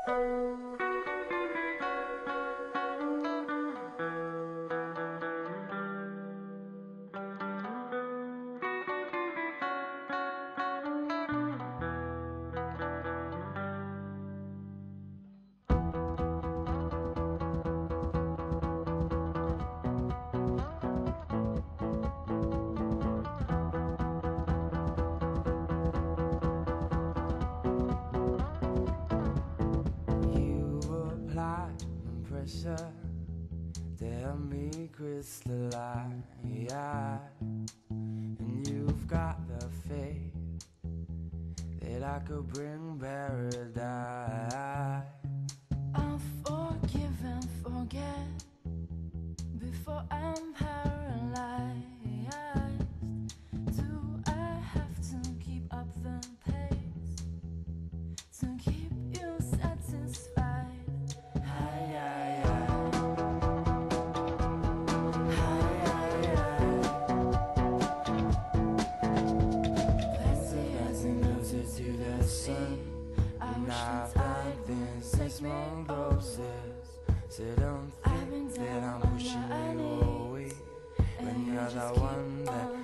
Tell me crystalline, and you've got the faith that I could bring paradise. I'll forgive and forget before I'm paralyzed. Do I have to keep up the pace to keep you satisfied? Month roses, so don't think that I'm pushing you away when you're the one that